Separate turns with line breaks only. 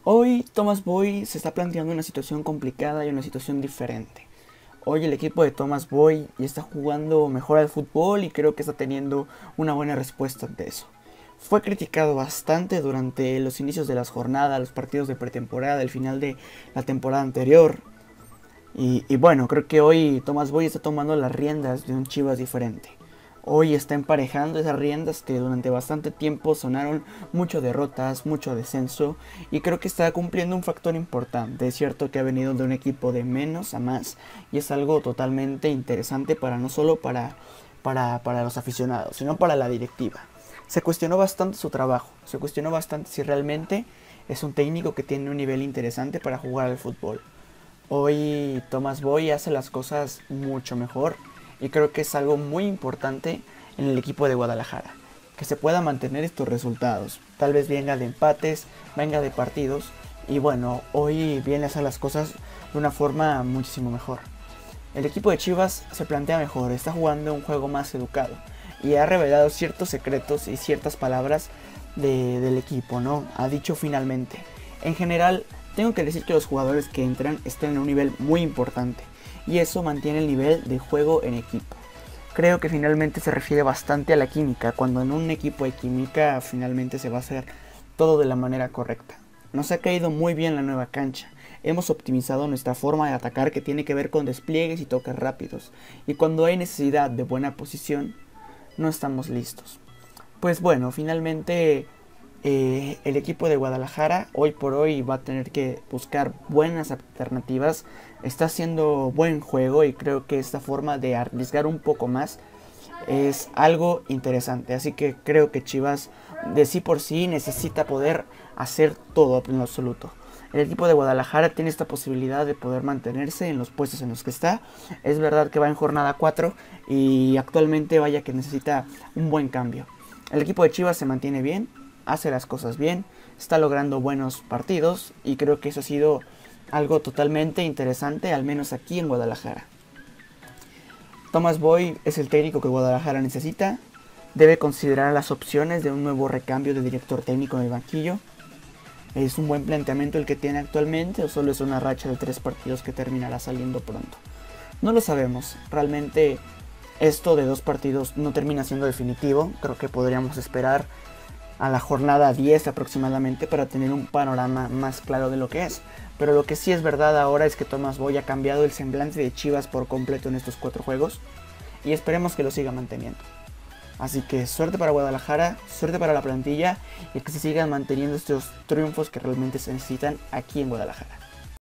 Hoy Thomas Boy se está planteando una situación complicada y una situación diferente. Hoy el equipo de Thomas Boy está jugando mejor al fútbol y creo que está teniendo una buena respuesta ante eso. Fue criticado bastante durante los inicios de las jornadas, los partidos de pretemporada, el final de la temporada anterior. Y bueno, creo que hoy Thomas Boy está tomando las riendas de un Chivas diferente. Hoy está emparejando esas riendas que durante bastante tiempo sonaron mucho derrotas, mucho descenso, y creo que está cumpliendo un factor importante. Es cierto que ha venido de un equipo de menos a más y es algo totalmente interesante para no solo para los aficionados, sino para la directiva. Se cuestionó bastante su trabajo, se cuestionó bastante si realmente es un técnico que tiene un nivel interesante para jugar al fútbol. Hoy Thomas Boy hace las cosas mucho mejor y creo que es algo muy importante en el equipo de Guadalajara. Que se pueda mantener estos resultados. Tal vez venga de empates, venga de partidos. Y bueno, hoy viene a hacer las cosas de una forma muchísimo mejor. El equipo de Chivas se plantea mejor, está jugando un juego más educado. Y ha revelado ciertos secretos y ciertas palabras del equipo, ¿no? Ha dicho finalmente. En general, tengo que decir que los jugadores que entran están en un nivel muy importante y eso mantiene el nivel de juego en equipo. Creo que finalmente se refiere bastante a la química, cuando en un equipo hay química finalmente se va a hacer todo de la manera correcta. Nos ha caído muy bien la nueva cancha, hemos optimizado nuestra forma de atacar que tiene que ver con despliegues y toques rápidos, y cuando hay necesidad de buena posición, no estamos listos. Pues bueno, finalmente el equipo de Guadalajara hoy por hoy va a tener que buscar buenas alternativas. Está haciendo buen juego y creo que esta forma de arriesgar un poco más es algo interesante. Así que creo que Chivas de sí por sí necesita poder hacer todo en lo absoluto. El equipo de Guadalajara tiene esta posibilidad de poder mantenerse en los puestos en los que está. Es verdad que va en jornada 4 y actualmente vaya que necesita un buen cambio. El equipo de Chivas se mantiene bien, hace las cosas bien, está logrando buenos partidos y creo que eso ha sido algo totalmente interesante, al menos aquí en Guadalajara. Thomas Boy es el técnico que Guadalajara necesita, debe considerar las opciones de un nuevo recambio de director técnico en el banquillo. ¿Es un buen planteamiento el que tiene actualmente o solo es una racha de 3 partidos que terminará saliendo pronto? No lo sabemos, realmente esto de 2 partidos no termina siendo definitivo, creo que podríamos esperar a la jornada 10 aproximadamente para tener un panorama más claro de lo que es. Pero lo que sí es verdad ahora es que Thomas Boy ha cambiado el semblante de Chivas por completo en estos 4 juegos y esperemos que lo siga manteniendo. Así que suerte para Guadalajara, suerte para la plantilla y que se sigan manteniendo estos triunfos que realmente se necesitan aquí en Guadalajara.